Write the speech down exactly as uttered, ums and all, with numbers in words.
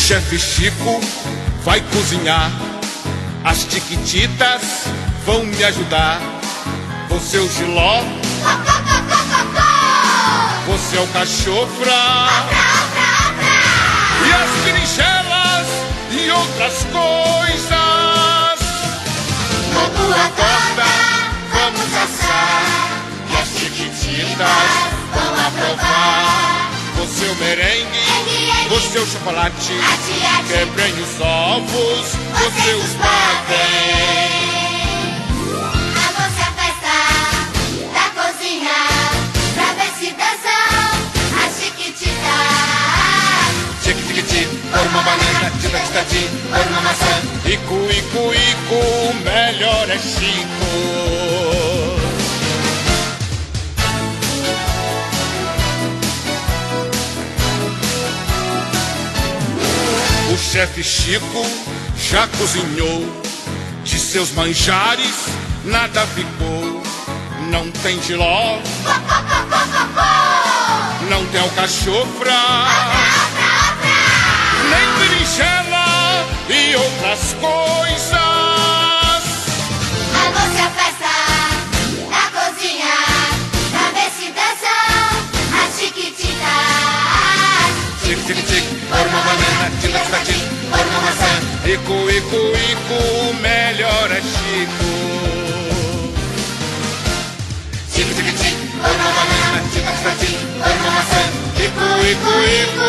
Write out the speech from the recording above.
chefe Chico vai cozinhar. As tiquititas vão me ajudar. Você é o Giló, você é o cachofra, e as berinjelas e outras coisas. Logo acorda, Vamos assar, e as tiquititas vão aprovar. Você é o merengue, você é o chocolate, quebrem os ovos, você os pavês. a moça a festa da cozinha, pra ver se dançam as chiquititas. Tic-tic-tic, por uma banana, tic-tac-tac, por uma maçã. Ico, ico, ico, o melhor é Chico. O chefe Chico já cozinhou. De seus manjares nada ficou. Não tem Giló, não tem alcachofra, nem berinjela e outras coisas. A moça a festa da cozinha, pra ver se dançam as chiquititas. Tic, tic, tic, por uma banana, tic, tac, tac, por uma maçã. Ico, ico, ico, o melhor é Chico. Tic, tic, tic, por uma banana, tic, tac, tac, por uma maçã. Ico, ico, ico,